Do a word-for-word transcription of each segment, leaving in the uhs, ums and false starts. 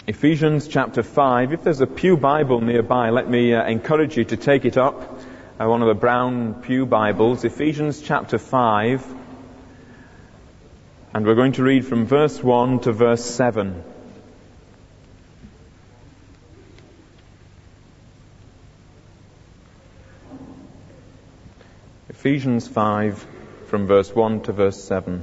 Ephesians chapter five. If there's a pew Bible nearby, let me uh, encourage you to take it up. Uh, one of the brown pew Bibles. Ephesians chapter five. And we're going to read from verse one to verse seven. Ephesians five, from verse one to verse seven.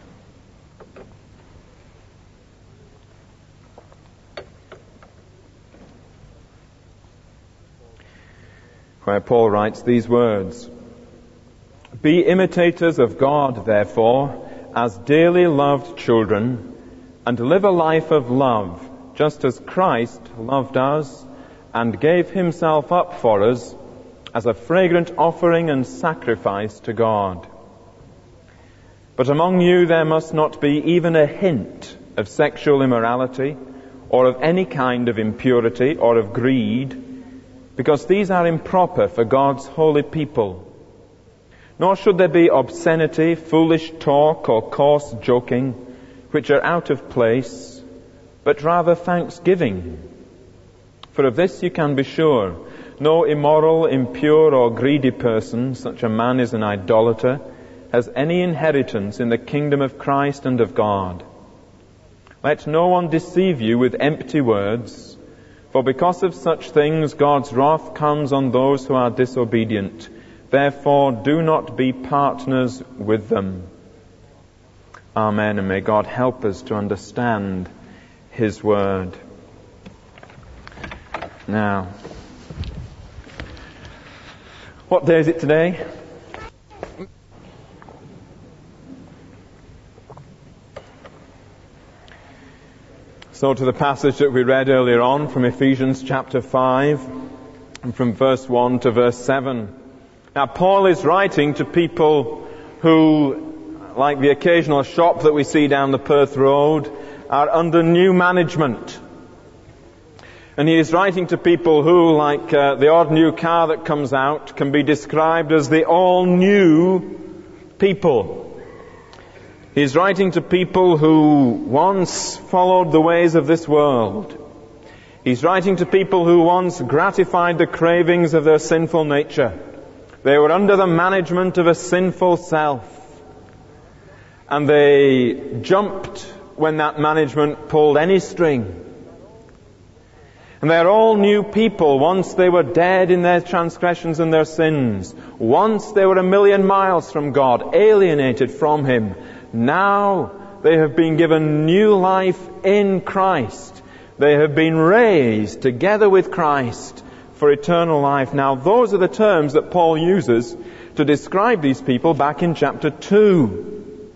Where Paul writes these words: "Be imitators of God, therefore, as dearly loved children, and live a life of love, just as Christ loved us and gave himself up for us as a fragrant offering and sacrifice to God. But among you there must not be even a hint of sexual immorality, or of any kind of impurity, or of greed, because these are improper for God's holy people. Nor should there be obscenity, foolish talk, or coarse joking, which are out of place, but rather thanksgiving. For of this you can be sure, no immoral, impure, or greedy person, such a man is an idolater, has any inheritance in the kingdom of Christ and of God. Let no one deceive you with empty words, for because of such things God's wrath comes on those who are disobedient. Therefore do not be partners with them." Amen, and may God help us to understand His Word. Now, what day is it today? So to the passage that we read earlier on from Ephesians chapter five, and from verse one to verse seven. Now Paul is writing to people who, like the occasional shop that we see down the Perth Road, are under new management. And he is writing to people who, like uh, the odd new car that comes out, can be described as the all-new people. He's writing to people who once followed the ways of this world. He's writing to people who once gratified the cravings of their sinful nature. They were under the management of a sinful self. And they jumped when that management pulled any string. And they're all new people. Once they were dead in their transgressions and their sins. Once they were a million miles from God, alienated from Him. Now they have been given new life in Christ. They have been raised together with Christ for eternal life. Now those are the terms that Paul uses to describe these people back in chapter two.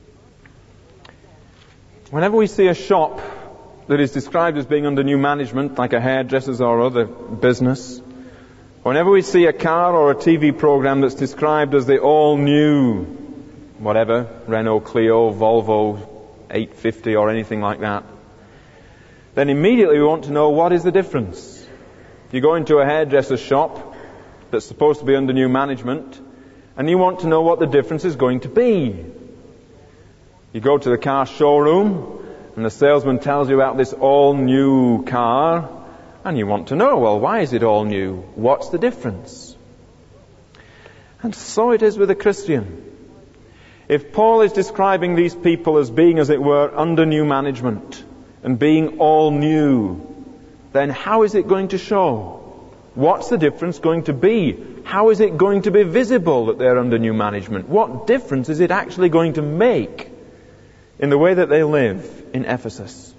Whenever we see a shop that is described as being under new management, like a hairdresser's or other business, whenever we see a car or a T V program that's described as the all-new whatever, Renault Clio, Volvo eight fifty or anything like that, then immediately we want to know what is the difference. You go into a hairdresser's shop that's supposed to be under new management, and you want to know what the difference is going to be. You go to the car showroom, and the salesman tells you about this all-new car, and you want to know, well, why is it all new? What's the difference? And so it is with a Christian. If Paul is describing these people as being, as it were, under new management and being all new, then how is it going to show? What's the difference going to be? How is it going to be visible that they're under new management? What difference is it actually going to make in the way that they live in Ephesus?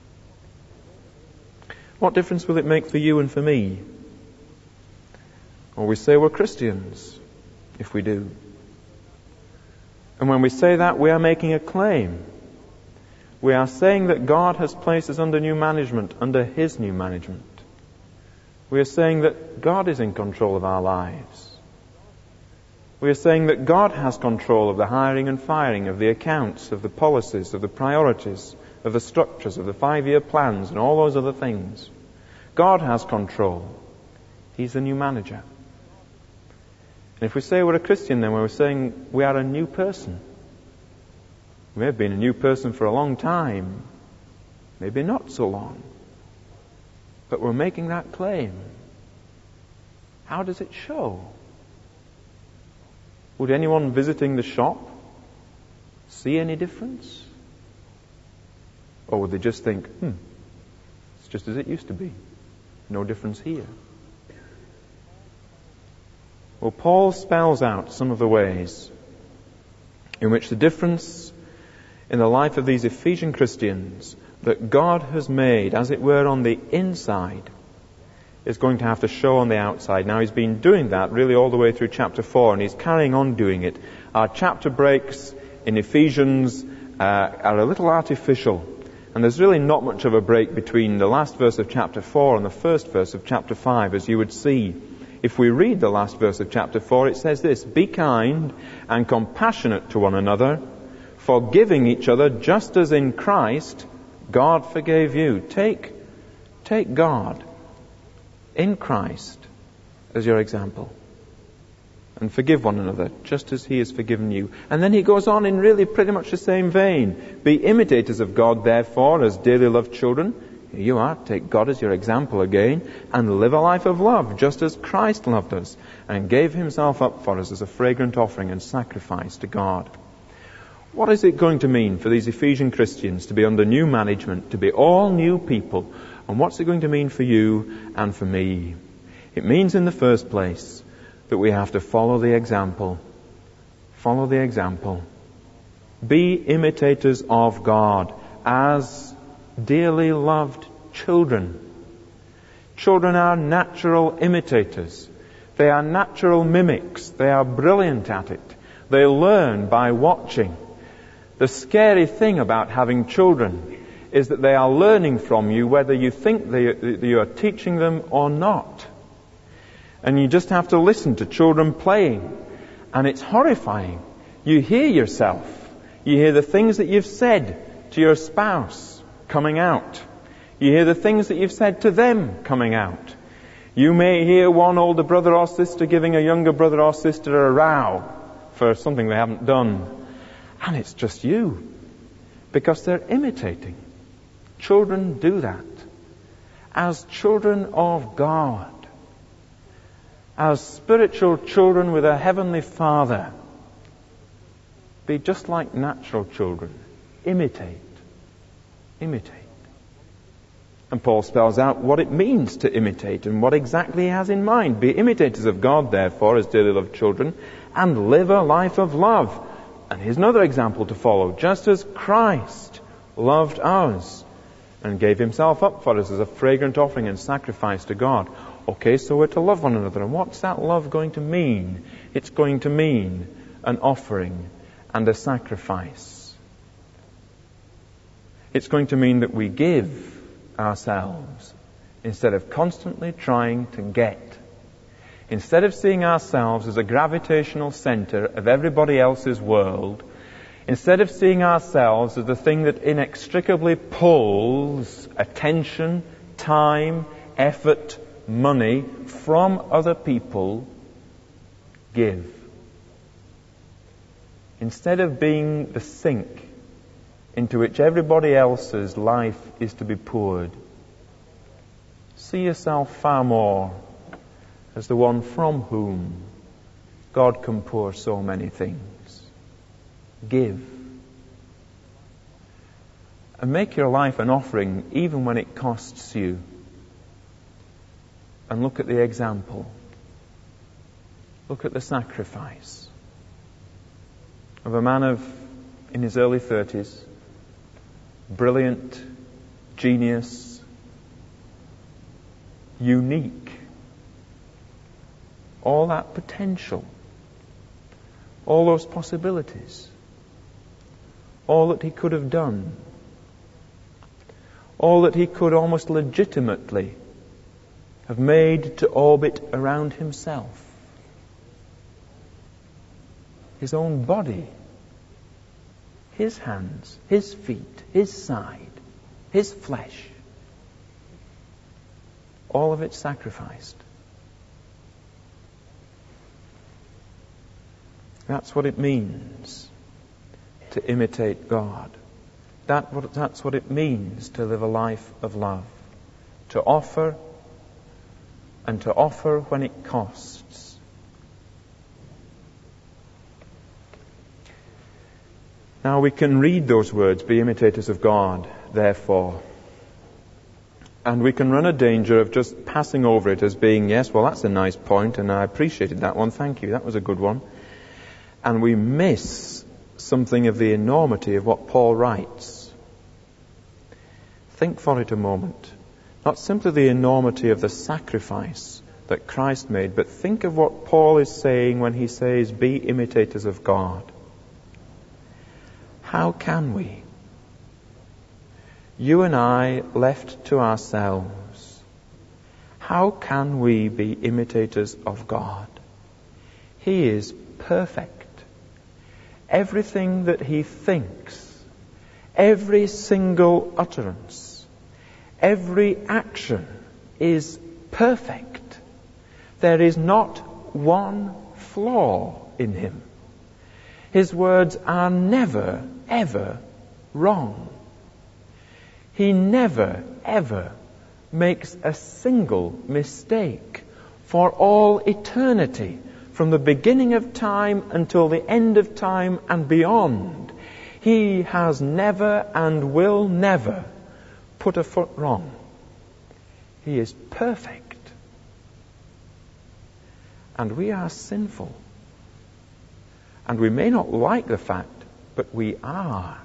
What difference will it make for you and for me? Well, we say we're Christians, if we do. And when we say that, we are making a claim. We are saying that God has placed us under new management, under His new management. We are saying that God is in control of our lives. We are saying that God has control of the hiring and firing, of the accounts, of the policies, of the priorities, of the structures, of the five-year plans, and all those other things. God has control. He's the new manager. And if we say we're a Christian, then we're saying we are a new person. We may have been a new person for a long time, maybe not so long. But we're making that claim. How does it show? Would anyone visiting the shop see any difference? Or would they just think, hmm, it's just as it used to be. No difference here. Well, Paul spells out some of the ways in which the difference in the life of these Ephesian Christians that God has made, as it were, on the inside, is going to have to show on the outside. Now, he's been doing that really all the way through chapter four, and he's carrying on doing it. Our chapter breaks in Ephesians uh, are a little artificial, and there's really not much of a break between the last verse of chapter four and the first verse of chapter five, as you would see. If we read the last verse of chapter four, it says this: "Be kind and compassionate to one another, forgiving each other, just as in Christ God forgave you." Take, take God in Christ as your example, and forgive one another, just as He has forgiven you. And then he goes on in really pretty much the same vein. "Be imitators of God, therefore, as dearly loved children." Here you are, take God as your example again, "and live a life of love, just as Christ loved us, and gave Himself up for us as a fragrant offering and sacrifice to God." What is it going to mean for these Ephesian Christians to be under new management, to be all new people? And what's it going to mean for you and for me? It means, in the first place, that we have to follow the example. Follow the example. Be imitators of God as dearly loved children. Children are natural imitators. They are natural mimics. They are brilliant at it. They learn by watching. The scary thing about having children is that they are learning from you whether you think they, that you are teaching them or not. And you just have to listen to children playing. And it's horrifying. You hear yourself. You hear the things that you've said to your spouse coming out. You hear the things that you've said to them coming out. You may hear one older brother or sister giving a younger brother or sister a row for something they haven't done. And it's just you. Because they're imitating. Children do that. As children of God. As spiritual children with a heavenly Father. Be just like natural children. Imitate. Imitate. And Paul spells out what it means to imitate and what exactly he has in mind. "Be imitators of God, therefore, as dearly loved children, and live a life of love." And here's another example to follow. "Just as Christ loved us and gave Himself up for us as a fragrant offering and sacrifice to God." Okay, so we're to love one another. And what's that love going to mean? It's going to mean an offering and a sacrifice. It's going to mean that we give ourselves instead of constantly trying to get. Instead of seeing ourselves as a gravitational center of everybody else's world, instead of seeing ourselves as the thing that inextricably pulls attention, time, effort, money from other people, give. Instead of being the sink into which everybody else's life is to be poured, see yourself far more as the one from whom God can pour so many things. Give. And make your life an offering even when it costs you. And look at the example. Look at the sacrifice of a man of in his early thirties, brilliant, genius, unique. All that potential, all those possibilities, all that he could have done, all that he could almost legitimately have made to orbit around himself. His own body, his hands, his feet, his side, his flesh, all of it sacrificed. That's what it means to imitate God. That, that's what it means to live a life of love. to offer, and to offer when it costs. Now we can read those words, be imitators of God, therefore. And we can run a danger of just passing over it as being, yes, well, that's a nice point, and I appreciated that one, thank you, that was a good one. And we miss something of the enormity of what Paul writes. Think for it a moment. Not simply the enormity of the sacrifice that Christ made, but think of what Paul is saying when he says, be imitators of God. How can we? You and I, left to ourselves, how can we be imitators of God? He is perfect. Everything that he thinks, every single utterance, every action is perfect. There is not one flaw in him. His words are never, ever wrong. He never, ever makes a single mistake for all eternity, from the beginning of time until the end of time and beyond. He has never and will never put a foot wrong. He is perfect. And we are sinful. And we may not like the fact, but we are.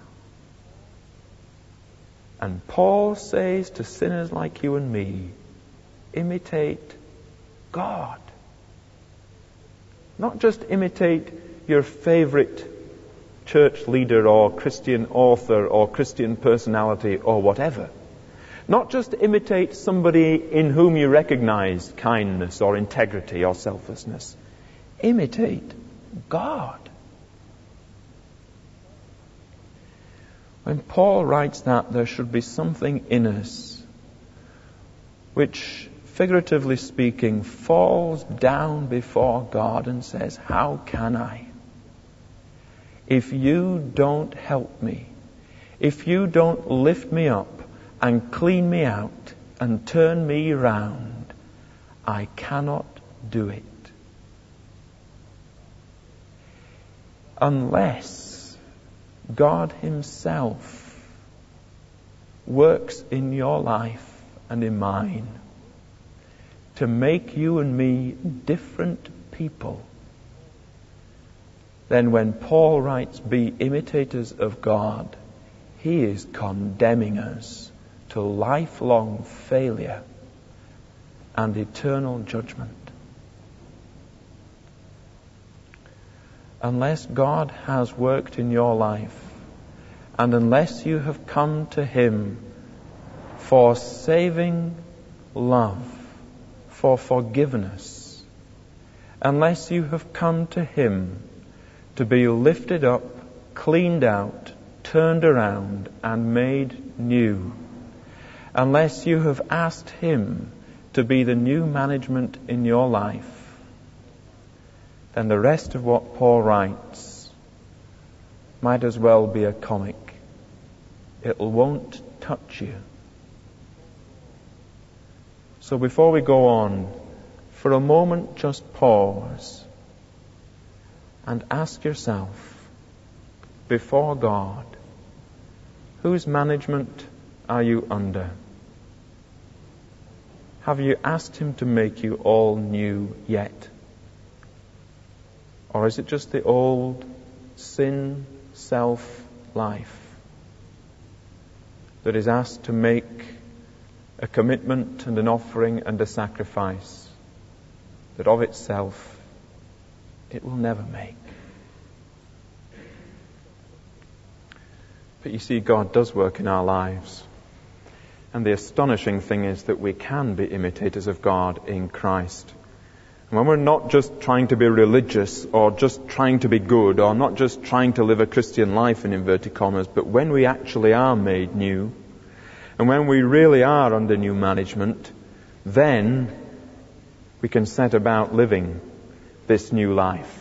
And Paul says to sinners like you and me, imitate God. Not just imitate your favorite church leader or Christian author or Christian personality or whatever. Not just imitate somebody in whom you recognize kindness or integrity or selflessness. Imitate God. When Paul writes that, there should be something in us which, figuratively speaking, falls down before God and says, how can I? If you don't help me, if you don't lift me up and clean me out and turn me round, I cannot do it. Unless God himself works in your life and in mine to make you and me different people, then when Paul writes, be imitators of God, he is condemning us to lifelong failure and eternal judgment. Unless God has worked in your life, and unless you have come to him for saving love, for forgiveness, unless you have come to him to be lifted up, cleaned out, turned around, and made new, unless you have asked him to be the new management in your life, then the rest of what Paul writes might as well be a comic. It won't touch you. So before we go on, for a moment just pause and ask yourself, before God, whose management are you under? Have you asked him to make you all new yet? Or is it just the old sin, self life that is asked to make a commitment and an offering and a sacrifice that of itself it will never make? But you see, God does work in our lives. And the astonishing thing is that we can be imitators of God in Christ. And when we're not just trying to be religious or just trying to be good or not just trying to live a Christian life in inverted commas, but when we actually are made new and when we really are under new management, then we can set about living this new life.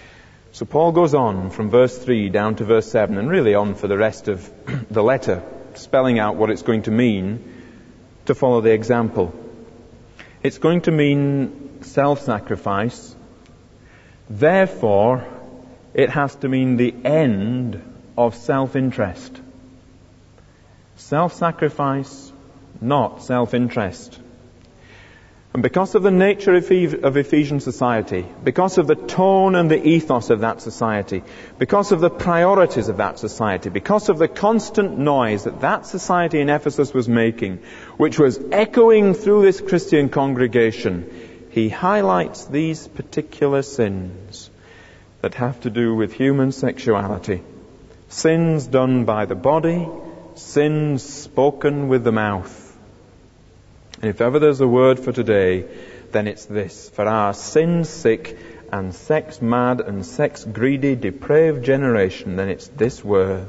So Paul goes on from verse three down to verse seven and really on for the rest of the letter. spelling out what it's going to mean to follow the example. It's going to mean self-sacrifice. Therefore, it has to mean the end of self-interest. Self-sacrifice, not self-interest. And because of the nature of Ephesian society, because of the tone and the ethos of that society, because of the priorities of that society, because of the constant noise that that society in Ephesus was making, which was echoing through this Christian congregation, he highlights these particular sins that have to do with human sexuality. Sins done by the body, sins spoken with the mouth. And if ever there's a word for today, then it's this. For our sin-sick and sex-mad and sex-greedy, depraved generation, then it's this word.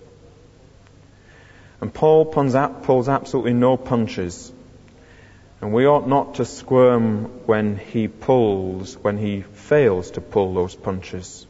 And Paul pulls absolutely no punches. And we ought not to squirm when he pulls, when he fails to pull those punches.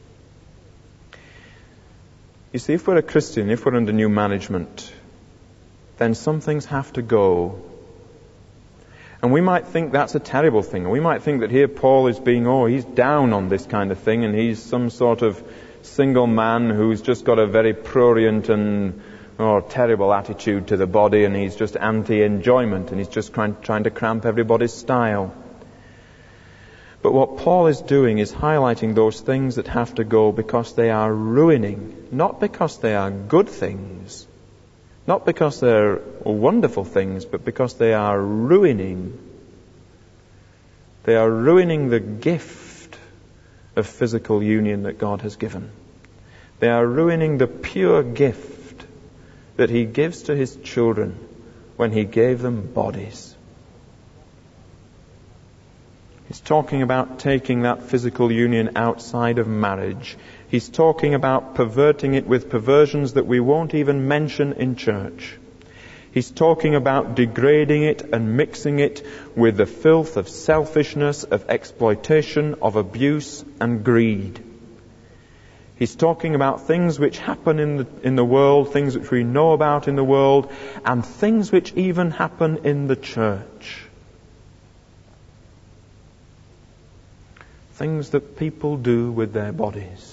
You see, if we're a Christian, if we're under new management, then some things have to go. And we might think that's a terrible thing. We might think that here Paul is being, oh, he's down on this kind of thing, and he's some sort of single man who's just got a very prurient and oh, terrible attitude to the body, and he's just anti-enjoyment, and he's just trying, trying to cramp everybody's style. But what Paul is doing is highlighting those things that have to go because they are ruining, not because they are good things, not because they're wonderful things, but because they are ruining. They are ruining the gift of physical union that God has given. They are ruining the pure gift that He gives to His children when He gave them bodies. He's talking about taking that physical union outside of marriage. He's talking about perverting it with perversions that we won't even mention in church. He's talking about degrading it and mixing it with the filth of selfishness, of exploitation, of abuse and greed. He's talking about things which happen in the, in the world, things which we know about in the world, and things which even happen in the church. Things that people do with their bodies.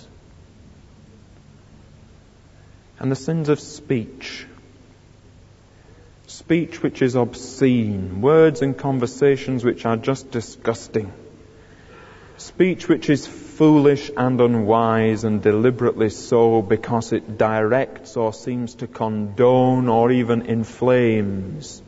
And the sins of speech. Speech which is obscene. Words and conversations which are just disgusting. Speech which is foolish and unwise, and deliberately so because it directs or seems to condone or even inflames.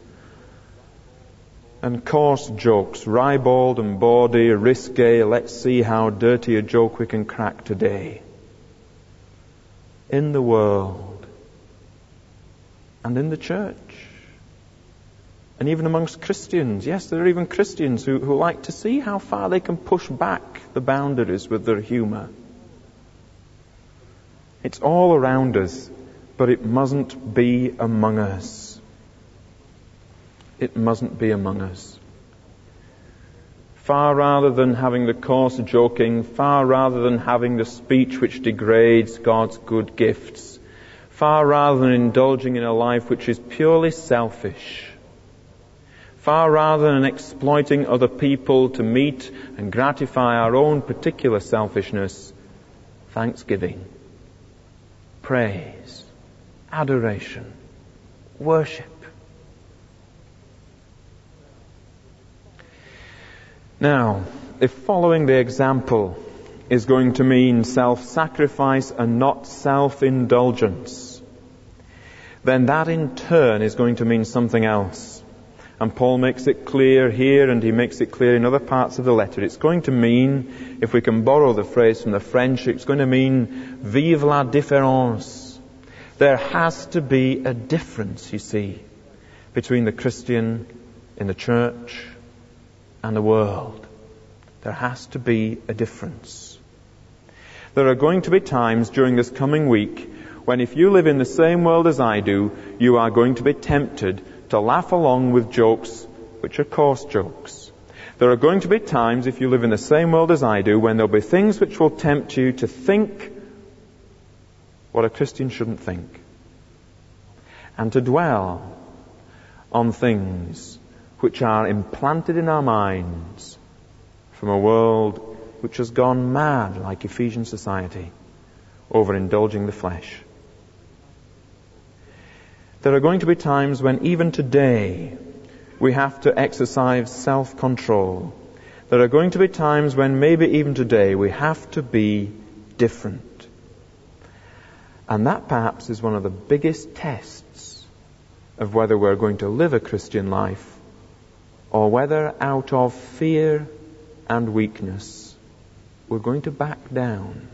And coarse jokes, ribald and bawdy, risque, let's see how dirty a joke we can crack today. In the world and in the church. And even amongst Christians. Yes, there are even Christians who, who like to see how far they can push back the boundaries with their humour. It's all around us, but it mustn't be among us. It mustn't be among us. Far rather than having the coarse joking, far rather than having the speech which degrades God's good gifts, far rather than indulging in a life which is purely selfish, far rather than exploiting other people to meet and gratify our own particular selfishness, thanksgiving, praise, adoration, worship. Now, if following the example is going to mean self-sacrifice and not self-indulgence, then that in turn is going to mean something else. And Paul makes it clear here, and he makes it clear in other parts of the letter. It's going to mean, if we can borrow the phrase from the French, it's going to mean vive la différence. There has to be a difference, you see, between the Christian in the church and the world. There has to be a difference. There are going to be times during this coming week when, if you live in the same world as I do, you are going to be tempted to laugh along with jokes which are coarse jokes. There are going to be times, if you live in the same world as I do, when there'll be things which will tempt you to think what a Christian shouldn't think. and to dwell on things which are implanted in our minds from a world which has gone mad, like Ephesian society, over indulging the flesh. There are going to be times when even today we have to exercise self-control. There are going to be times when maybe even today we have to be different. And that perhaps is one of the biggest tests of whether we're going to live a Christian life or whether out of fear and weakness we're going to back down.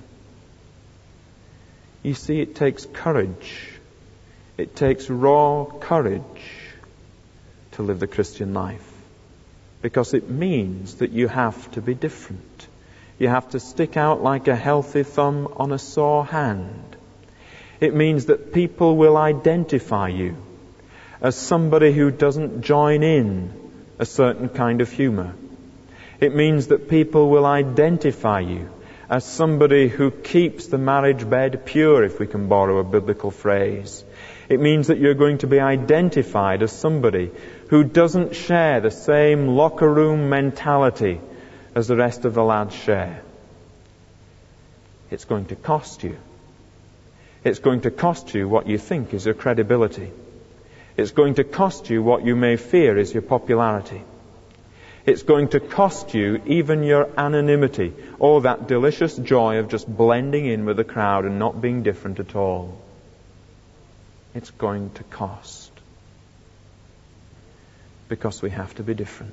You see, it takes courage. It takes raw courage to live the Christian life, because it means that you have to be different. You have to stick out like a healthy thumb on a sore hand. It means that people will identify you as somebody who doesn't join in a certain kind of humor. It means that people will identify you as somebody who keeps the marriage bed pure, if we can borrow a biblical phrase. It means that you're going to be identified as somebody who doesn't share the same locker room mentality as the rest of the lads share. It's going to cost you. It's going to cost you what you think is your credibility. It's going to cost you what you may fear is your popularity. It's going to cost you even your anonymity, or that delicious joy of just blending in with the crowd and not being different at all. It's going to cost, because we have to be different.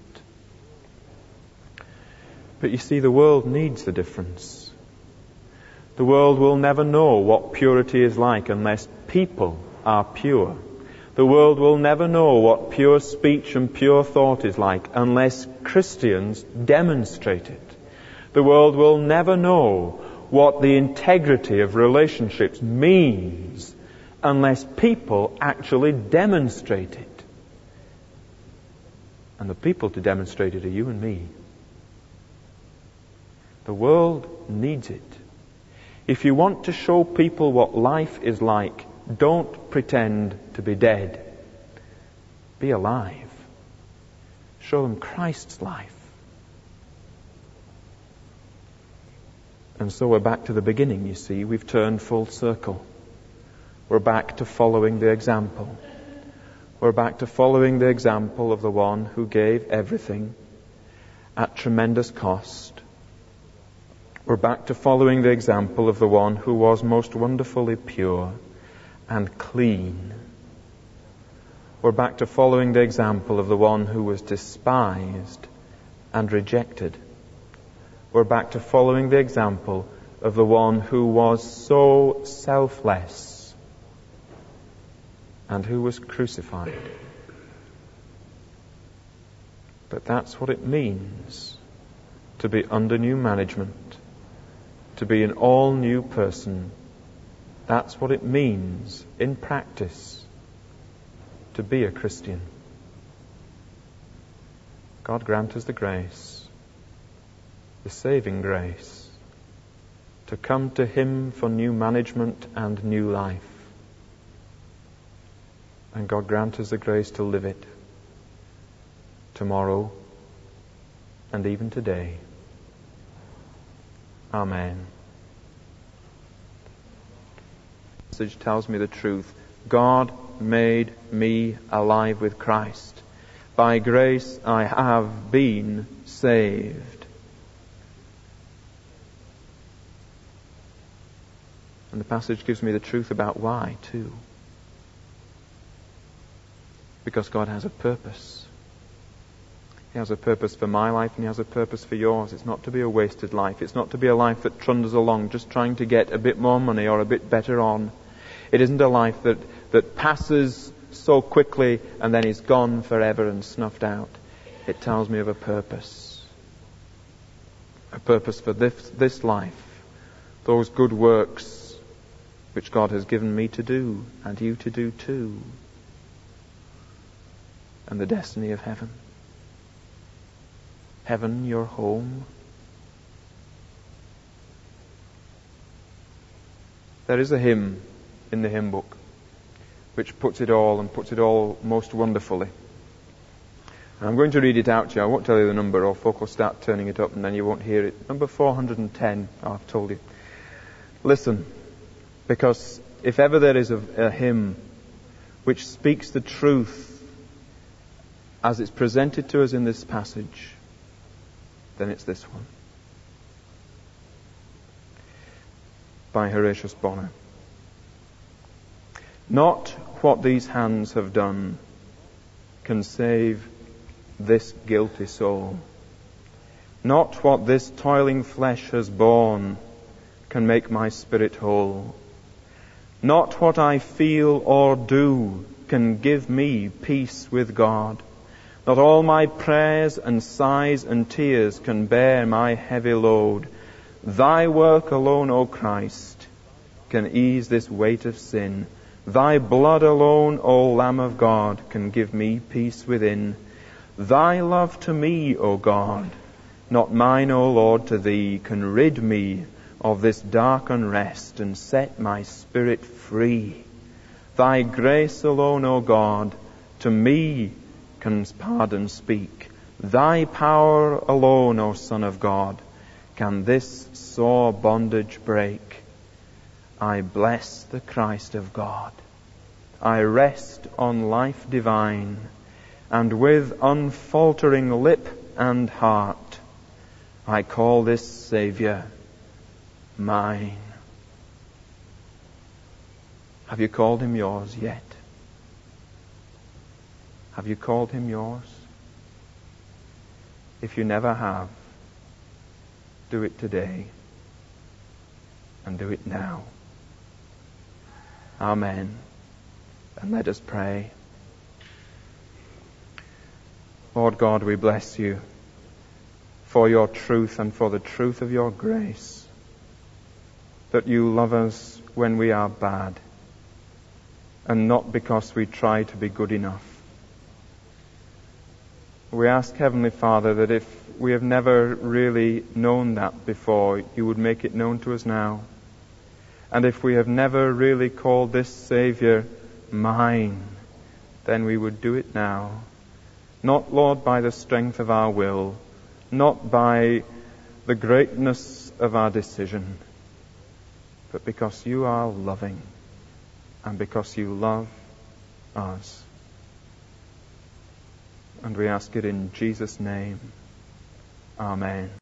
But you see, the world needs the difference. The world will never know what purity is like unless people are pure. The world will never know what pure speech and pure thought is like unless Christians demonstrate it. The world will never know what the integrity of relationships means unless people actually demonstrate it. And the people to demonstrate it are you and me. The world needs it. If you want to show people what life is like, don't pretend to be dead. Be alive. Show them Christ's life. And so we're back to the beginning, you see. We've turned full circle. We're back to following the example. We're back to following the example of the one who gave everything at tremendous cost. We're back to following the example of the one who was most wonderfully pure and clean. We're back to following the example of the one who was despised and rejected. We're back to following the example of the one who was so selfless and who was crucified. But that's what it means to be under new management, to be an all-new person. That's what it means in practice to be a Christian. God grant us the grace, the saving grace, to come to Him for new management and new life. And God grant us the grace to live it tomorrow and even today. Amen. The message tells me the truth. God made me alive with Christ. By grace I have been saved. And the passage gives me the truth about why, too. Because God has a purpose. He has a purpose for my life and He has a purpose for yours. It's not to be a wasted life. It's not to be a life that trundles along just trying to get a bit more money or a bit better on. It isn't a life that, that passes so quickly and then is gone forever and snuffed out. It tells me of a purpose. A purpose for this, this life. Those good works which God has given me to do and you to do too. And the destiny of heaven. Heaven, your home. There is a hymn in the hymn book which puts it all and puts it all most wonderfully. And I'm going to read it out to you. I won't tell you the number, or folk will start turning it up and then you won't hear it. Number four hundred ten, oh, I've told you. Listen, because if ever there is a, a hymn which speaks the truth as it's presented to us in this passage, then it's this one. By Horatius Bonar. Not what these hands have done can save this guilty soul. Not what this toiling flesh has borne can make my spirit whole. Not what I feel or do can give me peace with God. Not all my prayers and sighs and tears can bear my heavy load. Thy work alone, O Christ, can ease this weight of sin. Thy blood alone, O Lamb of God, can give me peace within. Thy love to me, O God, not mine, O Lord, to Thee, can rid me of this dark unrest and set my spirit free. Thy grace alone, O God, to me can pardon speak. Thy power alone, O Son of God, can this sore bondage break. I bless the Christ of God. I rest on life divine, and with unfaltering lip and heart, I call this Saviour mine. Have you called Him yours yet? Have you called Him yours? If you never have, do it today, and do it now. Amen. And let us pray. Lord God, we bless You for Your truth and for the truth of Your grace, that You love us when we are bad, and not because we try to be good enough. We ask, Heavenly Father, that if we have never really known that before, You would make it known to us now. And if we have never really called this Saviour mine, then we would do it now. Not, Lord, by the strength of our will, not by the greatness of our decision, but because You are loving and because You love us. And we ask it in Jesus' name. Amen.